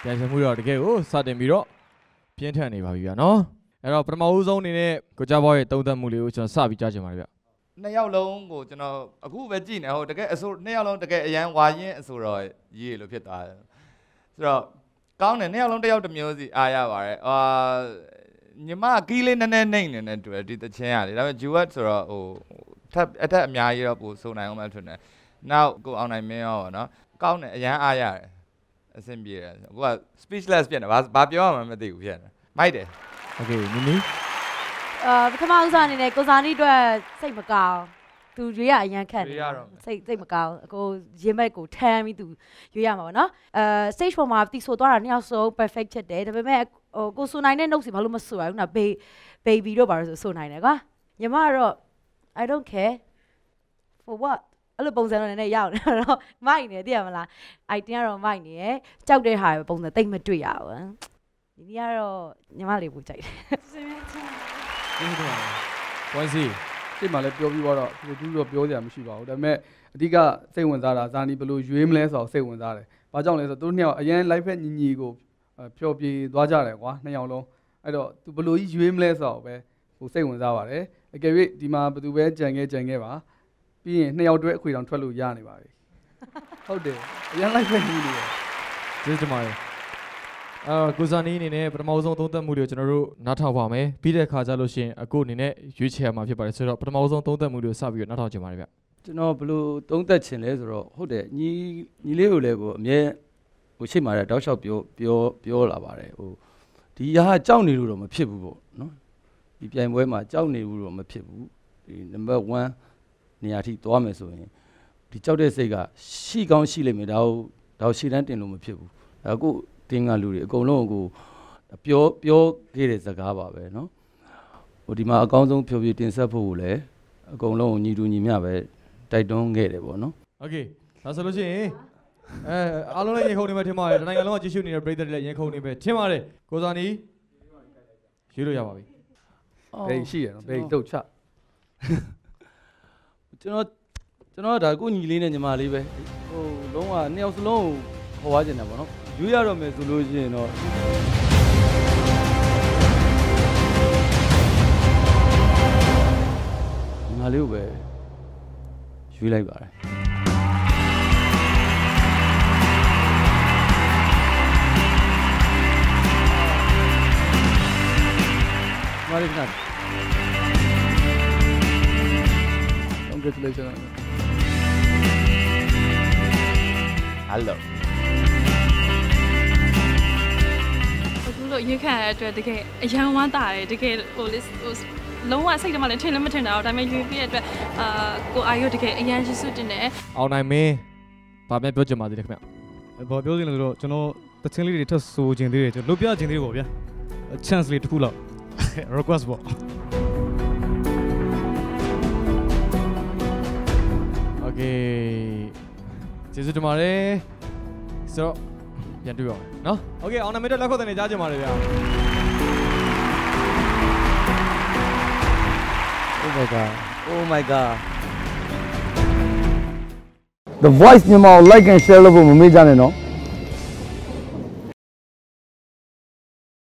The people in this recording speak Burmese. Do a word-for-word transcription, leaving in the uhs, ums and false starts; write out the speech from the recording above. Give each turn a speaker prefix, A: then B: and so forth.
A: ပြန်ချင်မှုတော့တကယ်ကိုစတင်ပြီးတော့ပြင်းထန်နေပါပြီဗျာနော်အဲ့တော့ပထမဦးဆုံးအနေနဲ့ကိုကြဘောရဲ့တုံးသက်မှုလေးကိုကျွန်တော်စပြီးကြားချင်ပါတယ်ဗျ
B: နှစ်ယောက်လုံးကိုကျွန်တော်အခုပဲကြည့်နေဟိုတကယ်အဆိုနှစ်ယောက်လုံးတကယ်အရန်ဝါရင်အဆိုတော့ရေးလို့ဖြစ်သွားတယ်ဆိုတော့ကောင်းတယ်နှစ်ယောက်လုံးတစ်ယောက်တစ်မျိုးစီအားရပါတယ်အာညီမကီးလေးနည်းနည်းနှိမ့်နေတယ်တွေ့ဒီတချင်းရတယ်ဒါပေမဲ့ duet ဆိုတော့ဟိုထပ်အထက်အများကြီးတော့ပို့စုံနိုင်အောင်မှထင်တယ်နောက်ကိုအောင်နိုင်မင်းရောနော်ကောင်းတယ်အရန်အားရတယ်အဆင်ပြေတယ်အခုက speechless ဖြစ်နေဘာဘာပြောရမှမသိဘူးဖြစ်နေမိုက်တယ်
A: okay မင်းမီ
C: အာပထမဦးစားအနေနဲ့ကိုစာနီအတွက်စိတ်မကောင်းသူရွေးရအရန်ခက်နေစိတ်စိတ်မကောင်းကိုရင်ဘက်ကိုထမ်းပြီးသူရွေးရမှာပေါ့နော်အဲ stage ပေါ်မှာတီဆိုသွားတာနှစ်ယောက်စုံ perfect ဖြစ်တယ်ဒါပေမဲ့ဟိုကိုဆိုနိုင်တဲ့ note စီဘာလို့မဆိုရဘူးနော် baby တို့ဘာလို့ဆိုဆိုနိုင်တယ်ကွာညီမကတော့ I don't care for what အဲ့လိုပုံစံတော့နည်းနည်းရောက်နေတော့မိုက်နေသိရမလား item ကတော့မိုက်နေရယ်ကြောက်တဲ့ဟာပုံစံတိတ်မတွေ့ရဘူးဒီနေ့ကတော့ညီမလေးပူကြိုက်တယ်
A: ဒီတော့ဝိုင်းစီ
D: စိတ်မှလည်းပြောပြီးတော့သူတို့တော့ပြောစရာမရှိပါဘူးဒါပေမဲ့အဓိကစိတ်ဝင်စားတာဇာနီဘယ်လိုရွေးမလဲဆိုတော့စိတ်ဝင်စားတယ်ဘာကြောင့်လဲဆိုတော့သူတို့နှစ်ယောက်အရင် live ဖက်ညီညီကိုဖျော်ပြေသွားကြတယ်ကွာနှစ်ယောက်လုံးအဲ့တော့သူဘယ်လိုကြီးရွေးမလဲဆိုတော့ပဲဟိုစိတ်ဝင်စားပါတယ်အကယ်၍ဒီမှာဘယ်သူပဲကြံခဲ့ကြံခဲ့ပါပြီးရင်နှစ်ယောက်တွဲအခွေတောင်ထွက်လို့ရနေပါပြီဟုတ်တယ်အရင် live ဖက်ညီနေတယ်
A: ကျေးဇူးပါတယ်အာကိုဇာနီအနေနဲ့ပထမဆုံးသုံးသပ်မှုတွေကိုကျွန်တော်တို့နားထောင်ပါမယ်ပြီးတဲ့ခါကျလို့ရှိရင်အခုအနေနဲ့ရွေးချယ်ရမှာဖြစ်ပါတယ်ဆိုတော့ပထမဆုံးသုံးသပ်မှုတွေကိုစပြီးတော့နားထောင်ကြပါမယ်ဗျ
D: ကျွန်တော်ဘယ်လိုသုံးသပ်ချင်လဲဆိုတော့ဟုတ်တယ်ညီညီလေးကိုလည်းကိုအမြဲဟိုရှိမှလည်းတောက်လျှောက်ပြောပြောပြောလာပါတယ်ဟိုဒီဟာကြောက်နေလို့တော့မဖြစ်ဘူးပေါ့နော်ဒီပြိုင်ပွဲမှာကြောက်နေလို့တော့မဖြစ်ဘူးဒီ number one နေရာထိသွားမယ်ဆိုရင်ဒီကြောက်တဲ့စိတ်ကရှိကောင်းရှိလိမ့်မယ်ဒါကိုဒါကိုရှေ့တန်းတင်လို့မဖြစ်ဘူးအခုတင်းကလူတွေအကုန်လုံးကိုပြောပြောခဲ့တဲ့စကားပါပဲเนาะဟိုဒီမှာအကောင်းဆုံးဖြိုပြတင်ဆက်ဖို့ကိုလည်းအကုန်လုံးညီတူညီမျှပဲတိုက်တွန်းခဲ့တယ်ပေါ့เนาะ
A: โอเคဒါဆိုလို့ရှိရင်အဲအားလုံးလည်းရင်ခုန်နေမယ်ထင်ပါတယ်တနိုင်ငံလုံးကကြည့်ရှုနေတဲ့ပရိသတ်တွေလည်းရင်ခုန်နေပဲထင်ပါတယ်ကိုဇာနီရွေးလို့ရပါပြီ
D: ဘယ်ရှိရနော်ဘယ်တုတ်ချကျွန်တော်ကျွန်တော်ဒါကိုညီလေးနဲ့ညီမလေးပဲဟိုလုံးဝနှစ်ယောက်စလုံးကိုခေါ်သွားကျင်တယ်ပေါ့နော်ရွေးရတော့မယ်ဆိုလို့ရှိရင်တော့ညီမလေးကိုပဲရွေးလိုက်ပါတယ်မာရီနာ Congratulations
B: Hello
E: အခုလို့ရွေးခံရတဲ့အတွက်တကယ်အယံဝမ်းတာတယ်တကယ်ဟိုလေးဟိုလုံးဝစိတ်ထဲမှာလည်းထင်လည်းမထင်တာတော့ဒါပေမဲ့ရွေးပြည့်တဲ့အတွက်အာကိုအာရုံတကယ်အယံရှိစုတင်တယ်
A: အောင်နိုင်မင်းဗာမြပြောချင်ပါသေးတယ်ခင်ဗျ
F: ဘာပြောချင်လဲဆိုတော့ကျွန်တော်တချင်းလေးတွေထပ်ဆိုချင်သေးတယ်ကျွန်တော်လုပ်ပြချင်သေးတယ်ပေါ့ဗျာ chance လေးတစ်ခုလောက် request ပေါ့
A: Okay ကျေးဇူးတင်ပါတယ်ဆိုတော့ပြန်တွေ့ရအောင်နော် Okay အောင်နိုင်မင်းတို့လက်ခုပ်သံတွေကြားချင်ပါတယ်ဗျာ
D: Oh my god Oh my god The Voice မြန်မာကို like and share လုပ်ဖို့မမေ့ကြနဲ့နော်